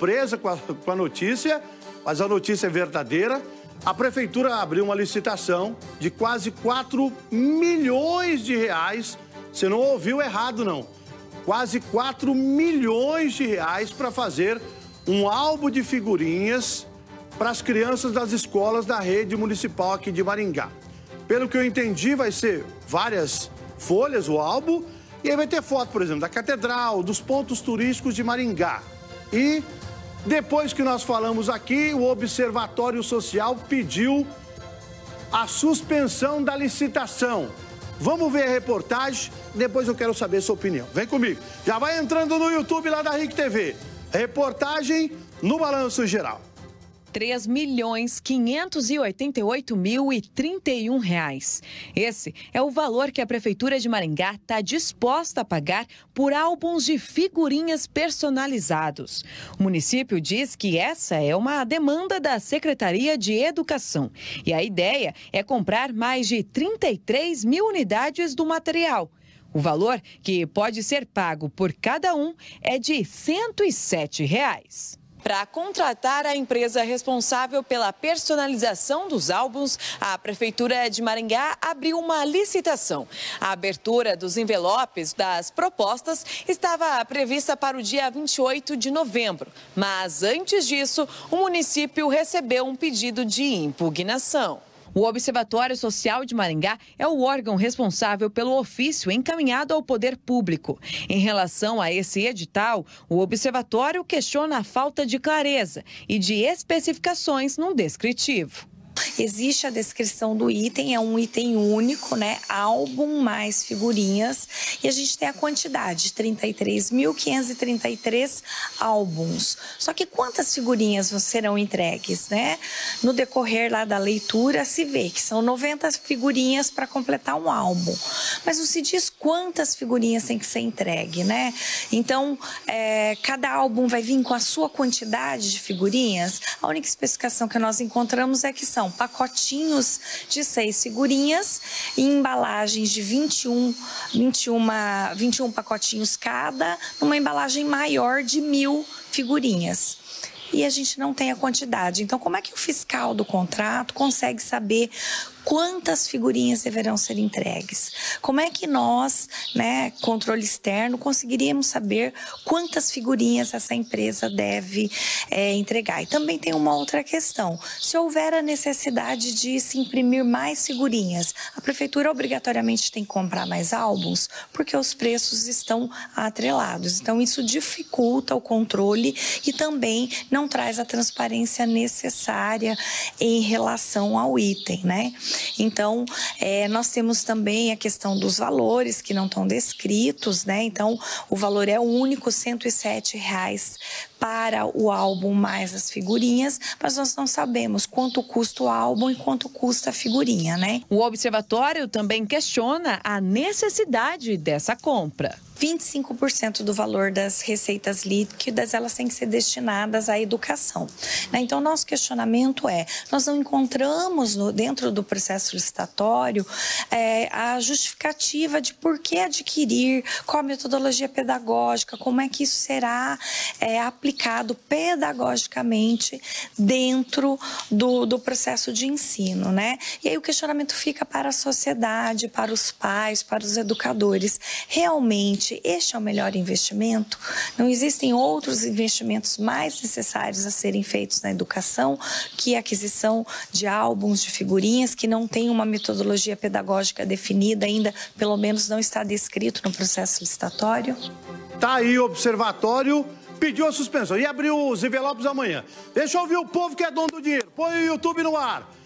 surpresa com a notícia, mas a notícia é verdadeira. A prefeitura abriu uma licitação de quase 4 milhões de reais. Você não ouviu errado, não. Quase 4 milhões de reais para fazer um álbum de figurinhas para as crianças das escolas da rede municipal aqui de Maringá. Pelo que eu entendi, vai ser várias folhas o álbum, e aí vai ter foto, por exemplo, da catedral, dos pontos turísticos de Maringá. E depois que nós falamos aqui, o Observatório Social pediu a suspensão da licitação. Vamos ver a reportagem, depois eu quero saber a sua opinião. Vem comigo. Já vai entrando no YouTube lá da RIC TV. Reportagem no Balanço Geral. R$ 3.588.031. Esse é o valor que a Prefeitura de Maringá está disposta a pagar por álbuns de figurinhas personalizados. O município diz que essa é uma demanda da Secretaria de Educação. E a ideia é comprar mais de 33 mil unidades do material. O valor que pode ser pago por cada um é de R$ 107. Para contratar a empresa responsável pela personalização dos álbuns, a Prefeitura de Maringá abriu uma licitação. A abertura dos envelopes das propostas estava prevista para o dia 28 de novembro. Mas antes disso, o município recebeu um pedido de impugnação. O Observatório Social de Maringá é o órgão responsável pelo ofício encaminhado ao poder público. Em relação a esse edital, o observatório questiona a falta de clareza e de especificações no descritivo. Existe a descrição do item, é um item único, né? Álbum mais figurinhas. E a gente tem a quantidade, 33.533 álbuns. Só que quantas figurinhas serão entregues, né? No decorrer lá da leitura, se vê que são 90 figurinhas para completar um álbum. Mas não se diz quantas figurinhas tem que ser entregue, né? Então, cada álbum vai vir com a sua quantidade de figurinhas. A única especificação que nós encontramos é que são pacotinhos de 6 figurinhas em embalagens de 21 pacotinhos cada, numa embalagem maior de 1.000 figurinhas. E a gente não tem a quantidade. Então, como é que o fiscal do contrato consegue saber quantas figurinhas deverão ser entregues? Como é que nós, né, controle externo, conseguiríamos saber quantas figurinhas essa empresa deve entregar? E também tem uma outra questão. Se houver a necessidade de se imprimir mais figurinhas, a prefeitura obrigatoriamente tem que comprar mais álbuns, porque os preços estão atrelados. Então, isso dificulta o controle e também não traz a transparência necessária em relação ao item, né? Então, nós temos também a questão dos valores que não estão descritos, né? Então, o valor é único, R$ 107 para o álbum mais as figurinhas, mas nós não sabemos quanto custa o álbum e quanto custa a figurinha, né? O observatório também questiona a necessidade dessa compra. 25% do valor das receitas líquidas, elas têm que ser destinadas à educação, né? Então, nosso questionamento nós não encontramos dentro do processo licitatório a justificativa de por que adquirir, qual a metodologia pedagógica, como é que isso será aplicado pedagogicamente dentro do processo de ensino, né? E aí o questionamento fica para a sociedade, para os pais, para os educadores. Realmente, este é o melhor investimento? Não existem outros investimentos mais necessários a serem feitos na educação que a aquisição de álbuns, de figurinhas, que não tem uma metodologia pedagógica definida ainda, pelo menos não está descrito no processo licitatório? Tá aí o observatório, pediu a suspensão e abriu os envelopes amanhã. Deixa eu ouvir o povo que é dono do dinheiro. Põe o YouTube no ar.